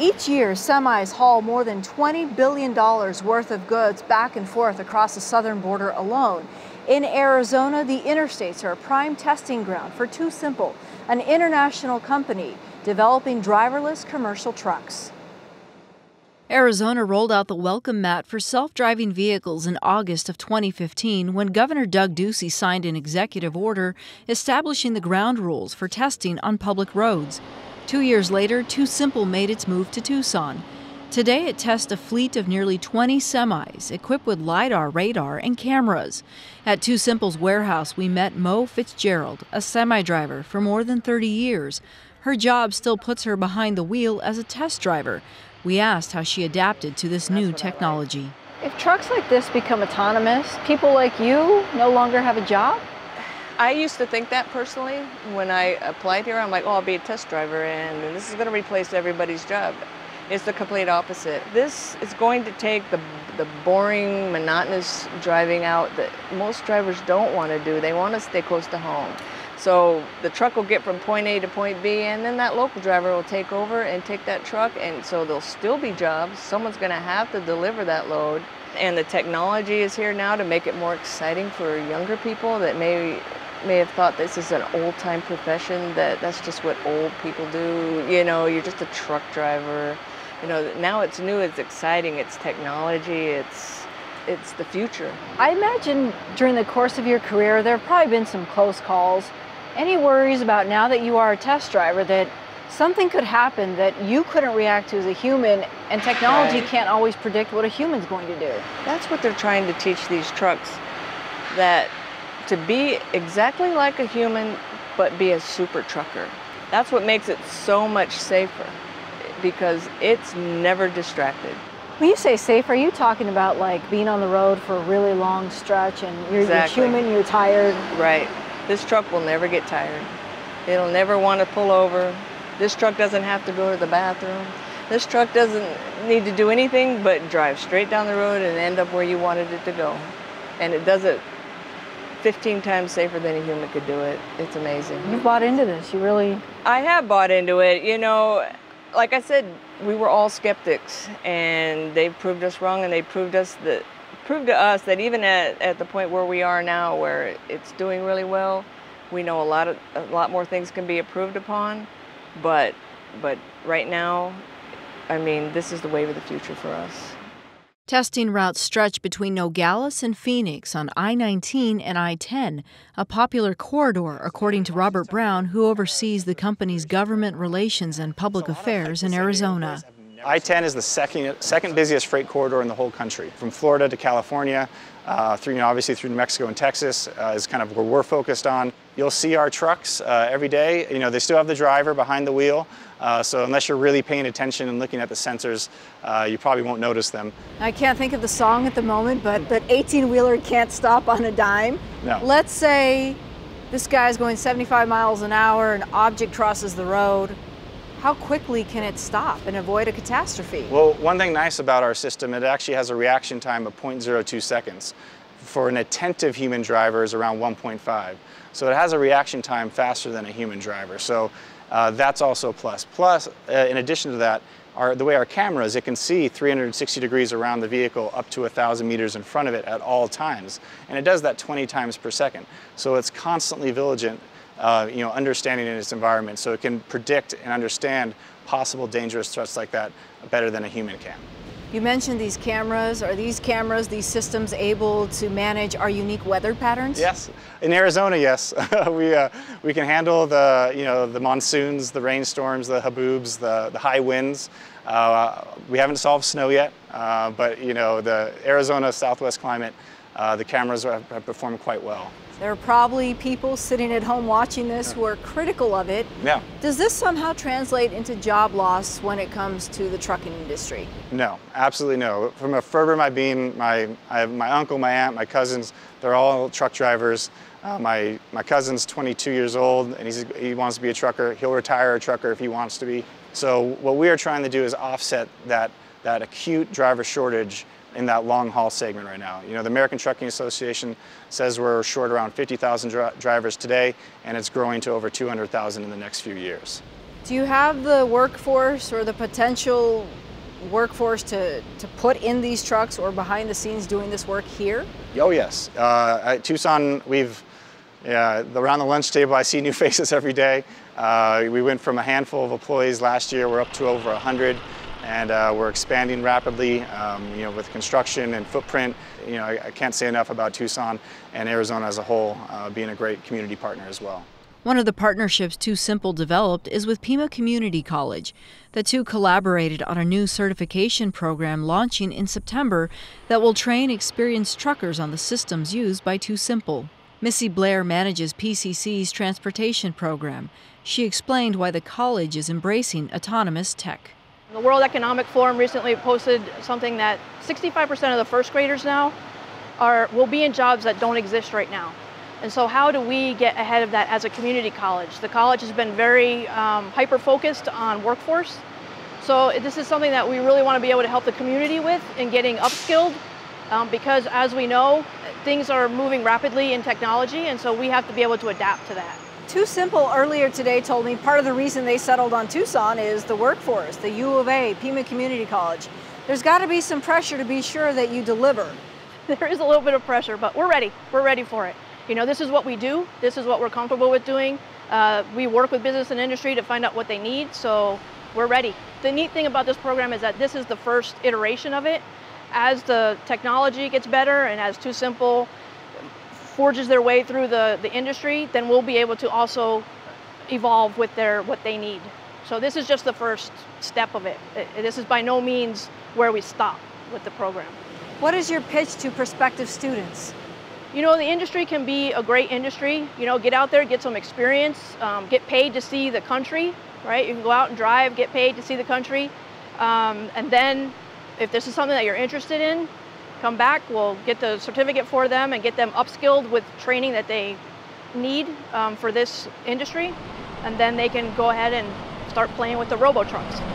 Each year, semis haul more than $20 billion worth of goods back and forth across the southern border alone. In Arizona, the interstates are a prime testing ground for TuSimple, an international company developing driverless commercial trucks. Arizona rolled out the welcome mat for self-driving vehicles in August of 2015 when Governor Doug Ducey signed an executive order establishing the ground rules for testing on public roads. 2 years later, TuSimple made its move to Tucson. Today, it tests a fleet of nearly 20 semis equipped with LiDAR, radar, and cameras. At TuSimple's warehouse, we met Fitzgerald, a semi-driver for more than 30 years. Her job still puts her behind the wheel as a test driver. We asked how she adapted to this new technology. If trucks like this become autonomous, people like you no longer have a job? I used to think that personally. When I applied here, I'm like, oh, I'll be a test driver and this is going to replace everybody's job. It's the complete opposite. This is going to take the boring, monotonous driving out that most drivers don't want to do. They want to stay close to home. So the truck will get from point A to point B, and then that local driver will take over and take that truck, and so there'll still be jobs. Someone's going to have to deliver that load. And the technology is here now to make it more exciting for younger people that may have thought this is an old-time profession, that's just what old people do. You know, you're just a truck driver. You know, now it's new, it's exciting, it's technology, it's the future. I imagine during the course of your career, there have probably been some close calls. Any worries about now that you are a test driver that something could happen that you couldn't react to as a human, and technology can't always predict what a human's going to do? That's what they're trying to teach these trucks, that to be exactly like a human, but be a super trucker. That's what makes it so much safer, because it's never distracted. When you say safe, are you talking about like being on the road for a really long stretch and you're human, you're tired? Right. This truck will never get tired. It'll never want to pull over. This truck doesn't have to go to the bathroom. This truck doesn't need to do anything but drive straight down the road and end up where you wanted it to go. And it does it 15 times safer than a human could do it. It's amazing. You bought into this, you really? I have bought into it. You know, like I said, we were all skeptics, and they've proved us wrong, and they proved to us that even at the point where we are now, where it's doing really well, we know a lot more things can be improved upon, but right now, I mean, this is the wave of the future for us. Testing routes stretch between Nogales and Phoenix on I-19 and I-10, a popular corridor, according to Robert Brown, who oversees the company's government relations and public affairs in Arizona. I-10 is the second busiest freight corridor in the whole country. From Florida to California, obviously through New Mexico and Texas is kind of where we're focused on. You'll see our trucks every day. You know, they still have the driver behind the wheel, so unless you're really paying attention and looking at the sensors, you probably won't notice them. I can't think of the song at the moment, but that 18-wheeler can't stop on a dime. No. Let's say this guy's going 75 miles an hour, an object crosses the road. How quickly can it stop and avoid a catastrophe? Well, one thing nice about our system, it actually has a reaction time of 0.02 seconds. For an attentive human driver is around 1.5. So it has a reaction time faster than a human driver. So that's also a plus. Plus, in addition to that, the way our cameras, it can see 360 degrees around the vehicle up to 1,000 meters in front of it at all times. And it does that 20 times per second. So it's constantly vigilant. Understanding in its environment, so it can predict and understand possible dangerous threats like that better than a human can. You mentioned these cameras. Are these cameras, these systems able to manage our unique weather patterns? Yes. In Arizona, yes. we can handle the monsoons, the rainstorms, the haboobs, the high winds. We haven't solved snow yet, but the Arizona Southwest climate, the cameras have performed quite well. There are probably people sitting at home watching this who are critical of it. Yeah. Does this somehow translate into job loss when it comes to the trucking industry? No, absolutely no. From a fervor of my being, I have my uncle, my aunt, my cousins, they're all truck drivers. My cousin's 22 years old and he wants to be a trucker. He'll retire a trucker if he wants to be. So what we are trying to do is offset that acute driver shortage in that long haul segment right now. The American Trucking Association says we're short around 50,000 drivers today, and it's growing to over 200,000 in the next few years. Do you have the workforce or the potential workforce to put in these trucks or behind the scenes doing this work here? Oh yes, at Tucson around the lunch table I see new faces every day. We went from a handful of employees last year, we're up to over 100, and we're expanding rapidly with construction and footprint. I can't say enough about Tucson and Arizona as a whole being a great community partner as well. One of the partnerships TuSimple developed is with Pima Community College. The two collaborated on a new certification program launching in September that will train experienced truckers on the systems used by TuSimple. Missy Blair manages PCC's transportation program. She explained why the college is embracing autonomous tech. The World Economic Forum recently posted something that 65% of the first graders now will be in jobs that don't exist right now. And so how do we get ahead of that as a community college? The college has been very hyper-focused on workforce. So this is something that we really want to be able to help the community with in getting upskilled because as we know, things are moving rapidly in technology, and so we have to be able to adapt to that. TuSimple earlier today told me part of the reason they settled on Tucson is the workforce, the U of A, Pima Community College. There's got to be some pressure to be sure that you deliver. There is a little bit of pressure, but we're ready. We're ready for it. This is what we do. This is what we're comfortable with doing. We work with business and industry to find out what they need, so we're ready. The neat thing about this program is that this is the first iteration of it. As the technology gets better and as TuSimple forges their way through the industry, then we'll be able to also evolve with what they need. So this is just the first step of it. This is by no means where we stop with the program. What is your pitch to prospective students? The industry can be a great industry. Get out there, get some experience, get paid to see the country, right? You can go out and drive, get paid to see the country. And then if this is something that you're interested in, come back, we'll get the certificate for them and get them upskilled with training that they need for this industry. And then they can go ahead and start playing with the robo trucks.